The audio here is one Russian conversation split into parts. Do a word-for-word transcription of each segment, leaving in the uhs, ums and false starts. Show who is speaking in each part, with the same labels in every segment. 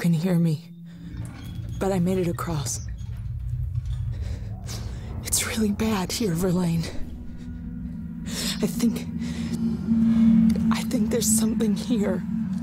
Speaker 1: can hear me, but I made it across. It's really bad here, Verlaine. I think... I think there's something here.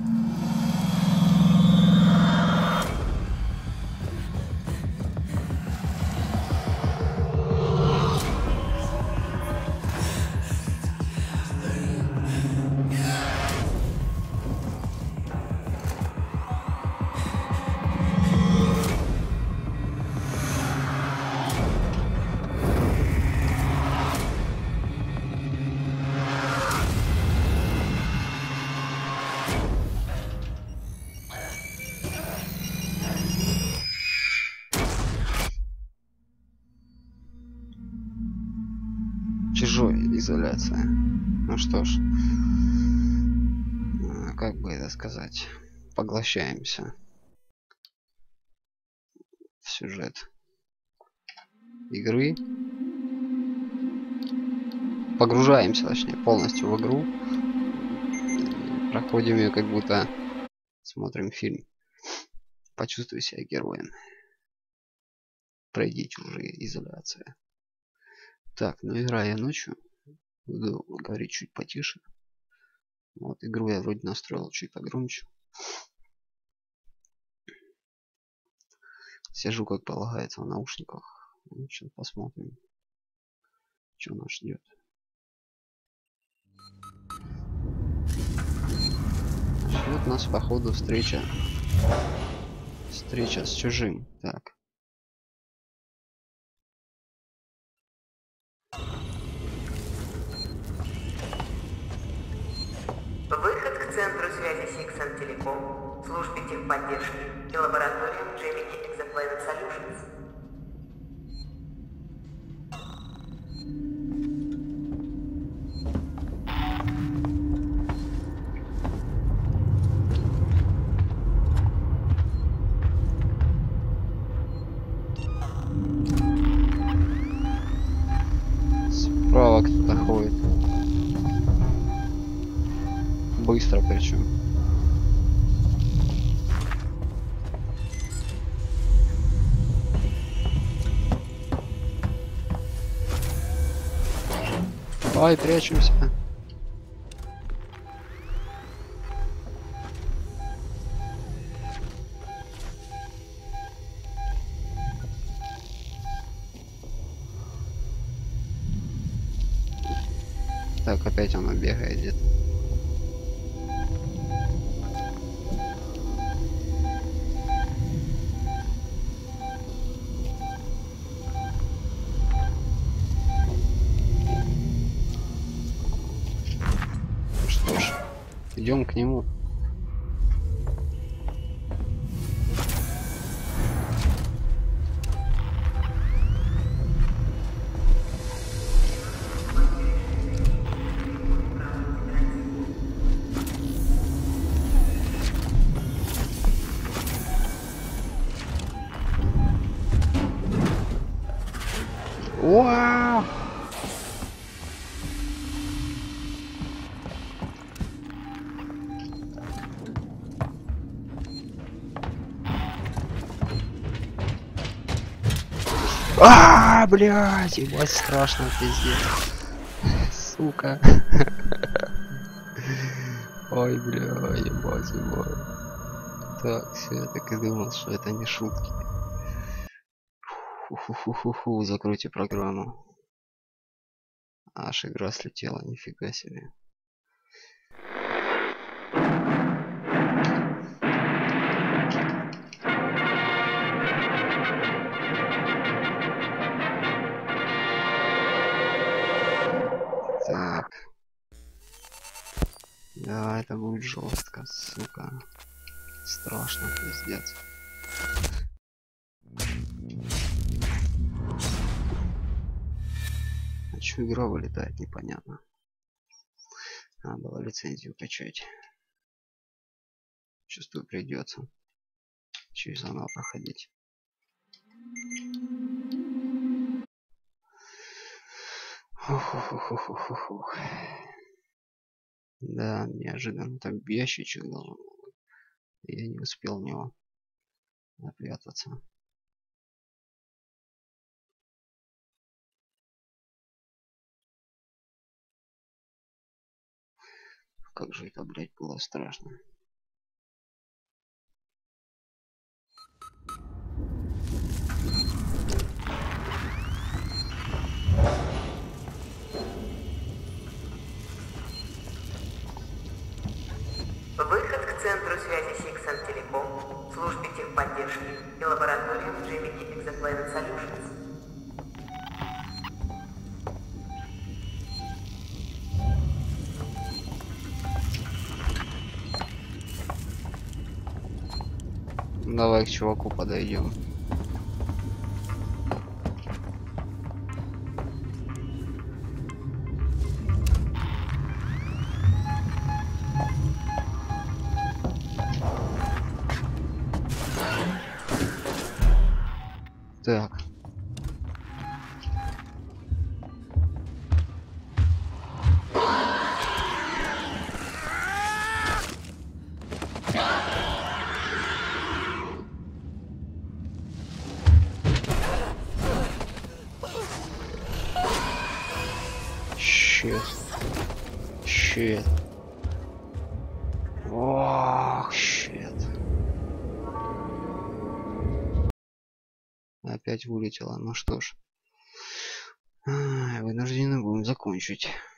Speaker 2: Чужой, изоляция. Ну что ж, как бы это сказать, поглощаемся в сюжет игры, погружаемся, точнее, полностью в игру, проходим ее, как будто смотрим фильм. Почувствуй себя героем. Пройди чужие, изоляция. Так, ну играя ночью, буду говорить чуть потише. Вот игру я вроде настроил чуть погромче. Сижу, как полагается, в наушниках. Ну, сейчас посмотрим, что нас ждет. Вот нас походу встреча. Встреча с чужим. Так.
Speaker 3: Выход к центру связи Сиксон Телеком, службе техподдержки и лабораториям Gemini Exoplanet Solutions.
Speaker 2: Справа кто-то ходит. Быстро причем. Ай, прячемся. Так, опять она бегает где-то. Что ж, идем к нему. Вау! А, блядь, ебать, страшно, пиздец. Сука. Ой, бля, ебать, ебать. Так, все, я так и думал, что это не шутки. Фу-фу-фу-фу-фу, закройте программу. Аж игра слетела, нифига себе. Так. Да, это будет жестко, сука. Страшно, пиздец. А чё игра вылетает, непонятно. Надо было лицензию качать. Чувствую, придется через заново проходить. Фу-фу-фу-фу-фу-фу. Да, неожиданно так ящичек должен был. Я не успел в него Напрятаться. Как же это, блядь, было страшно.
Speaker 3: Выход к центру связи Сиксан Телеком, службе техподдержки и лабораториям Gemini Exoplanet Solutions.
Speaker 2: Давай к чуваку подойдем. Так. Щит. Щит. Ох, щит. Опять вылетело. Ну что ж. Вынуждены будем закончить.